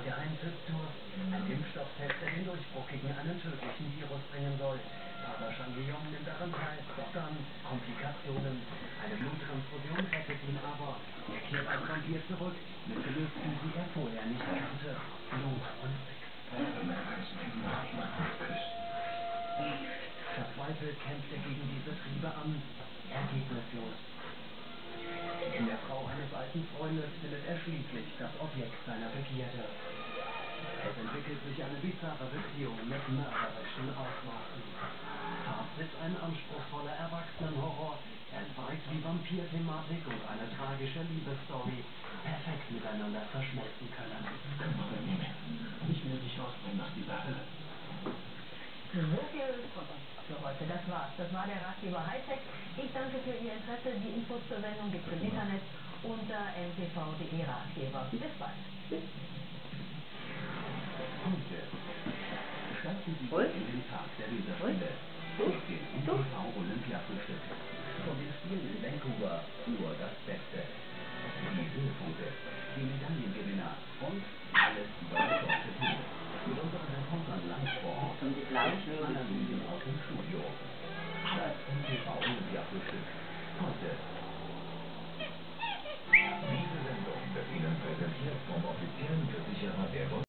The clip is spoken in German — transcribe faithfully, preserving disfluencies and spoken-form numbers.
Geheimtipps-Tour. Ein Impfstofftest, der den Durchbruch gegen einen tödlichen Virus bringen soll. Pater Shangyong nimmt daran teil, doch dann Komplikationen. Eine Bluttransfusion rettet ihn aber. Er kehrt als Vampir zurück, mit Gelüsten, die er vorher nicht kannte. Blut und Sex. Verzweifelt kämpft er gegen diese Triebe an. Ergebnislos. In der Frau eines alten Freundes findet er schließlich das Objekt seiner Begierde. Es entwickelt sich eine bizarre Beziehung mit mörderischen Ausmaßen. Fazit: ein anspruchsvoller Erwachsenenhorror. Er zeigt, wie Vampir-Thematik und eine tragische Liebesstory perfekt miteinander verschmelzen können. Komm mal bei mir mit. Ich will dich rausbringen aus dieser Hölle. So viel von uns für heute. Das war's. Das war der Ratgeber Hightech. Ich danke für Ihr Interesse. Die Infos zur Sendung gibt's im Internet unter n t v punkt d e Ratgeber. Bis bald. Heute starten Sie Ruhig? in den Tag der Ruhig? Leserspiele.